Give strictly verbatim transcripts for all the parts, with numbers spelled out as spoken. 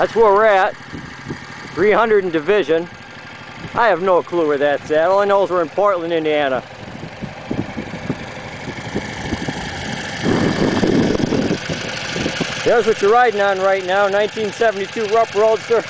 That's where we're at. three hundred and Division. I have no clue where that's at. All I know is we're in Portland, Indiana. There's what you're riding on right now, nineteen seventy-two Rupp Roadster.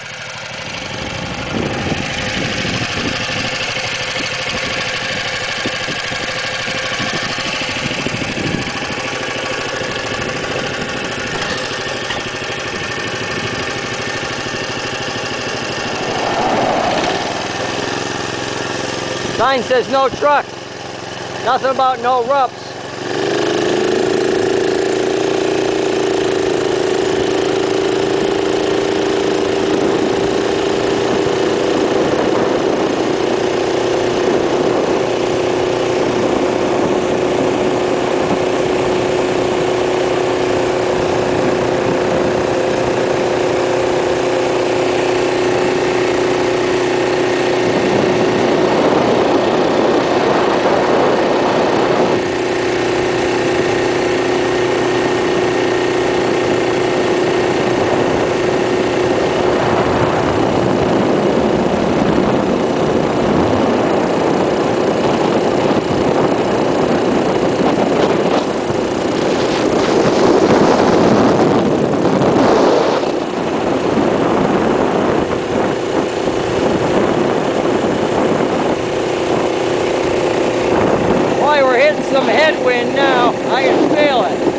Sign says no truck. Nothing about no Rupps. We're hitting some headwind now. I can feel it.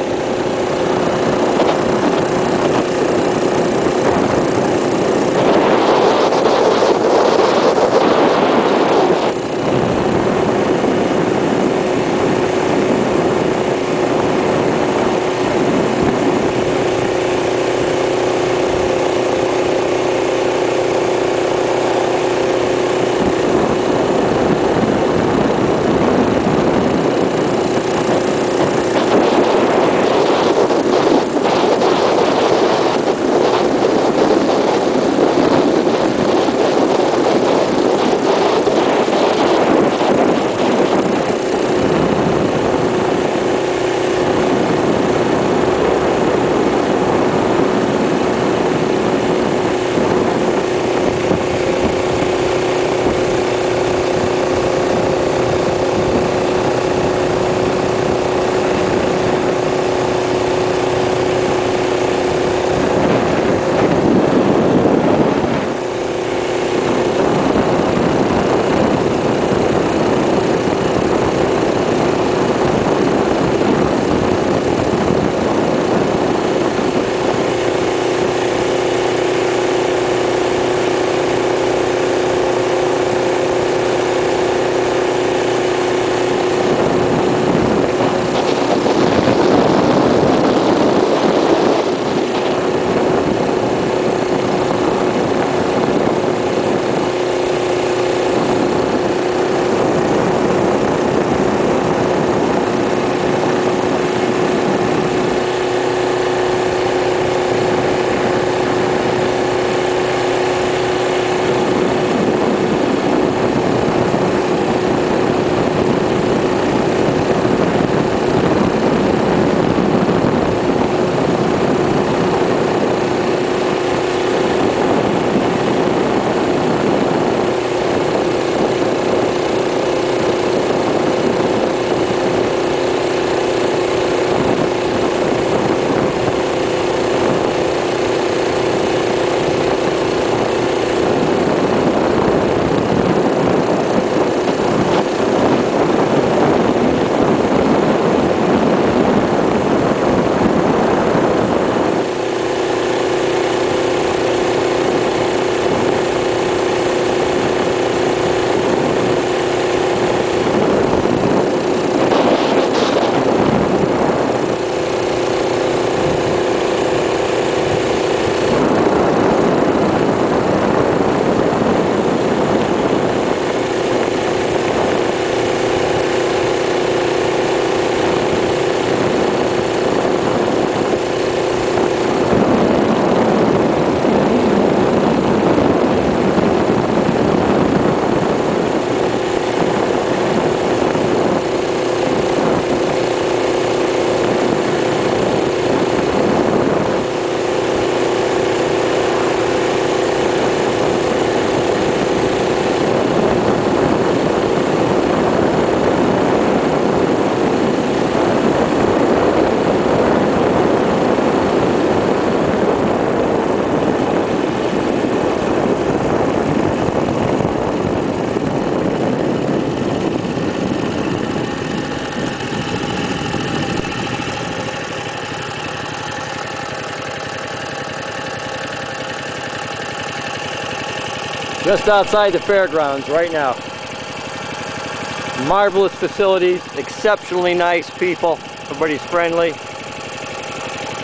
Just outside the fairgrounds right now. Marvelous facilities, exceptionally nice people. Everybody's friendly.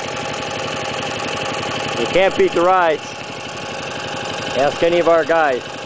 You can't beat the rides. Ask any of our guys.